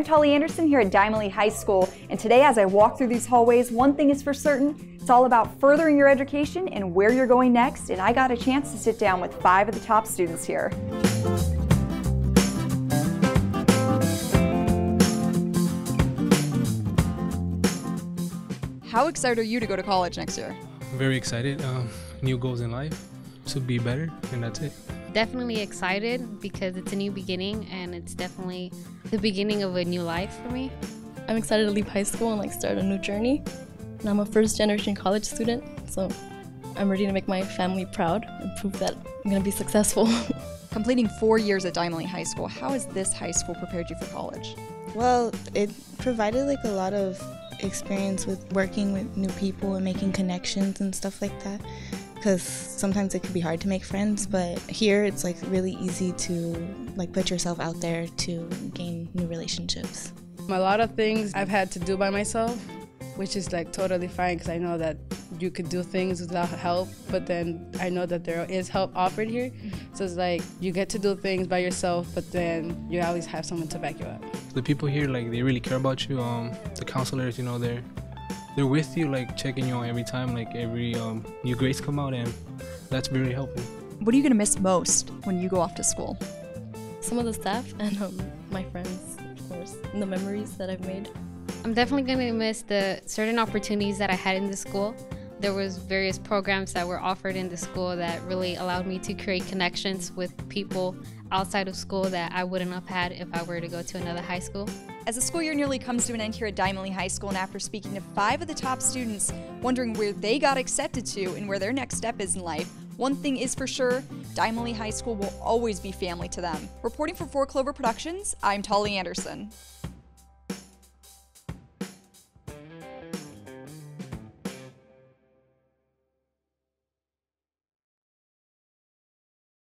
Tolly Anderson here at Diamond Lee High School, and today as I walk through these hallways, one thing is for certain, it's all about furthering your education and where you're going next, and I got a chance to sit down with 5 of the top students here. How excited are you to go to college next year? Very excited. New goals in life, to be better, and that's it. Definitely excited because it's a new beginning and it's definitely the beginning of a new life for me. I'm excited to leave high school and start a new journey. And I'm a first-generation college student, so I'm ready to make my family proud and prove that I'm going to be successful. Completing 4 years at Diamond Lee High School, how has this high school prepared you for college? Well, it provided a lot of experience with working with new people and making connections and stuff like that, because sometimes it can be hard to make friends, but here it's really easy to put yourself out there to gain new relationships. A lot of things I've had to do by myself, which is totally fine because I know that you could do things without help, but then I know that there is help offered here. So it's you get to do things by yourself, but then you always have someone to back you up. The people here, they really care about you. The counselors, they're with you, checking you on every time, every new grades come out, and that's really helping. What are you going to miss most when you go off to school? Some of the staff and my friends, of course, and the memories that I've made. I'm definitely going to miss the certain opportunities that I had in the school. There was various programs that were offered in the school that really allowed me to create connections with people outside of school that I wouldn't have had if I were to go to another high school. As the school year nearly comes to an end here at Diamond Lee High School, and after speaking to 5 of the top students, wondering where they got accepted to and where their next step is in life, one thing is for sure, Diamond Lee High School will always be family to them. Reporting for 4 Clover Productions, I'm Tolly Anderson.